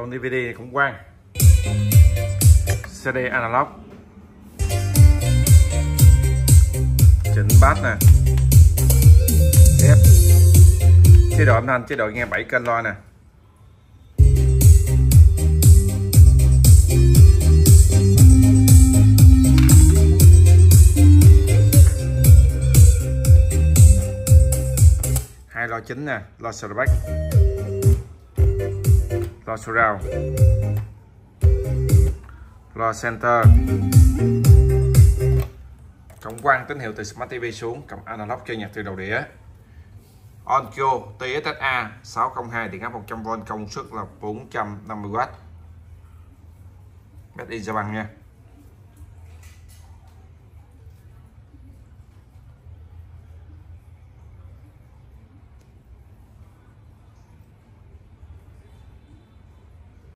Còn DVD cũng quang. CD analog. Chỉnh bass nè. F. Chế độ âm thanh, chế độ nghe 7 kênh loa nè. Hai loa chính nè, loa Starback, loa surround, loa center. Cộng quang tín hiệu từ Smart TV xuống, cầm analog chơi nhạc từ đầu đĩa. Onkyo TSSA 602 điện áp 100V, công suất là 450W. Made in Japan nha.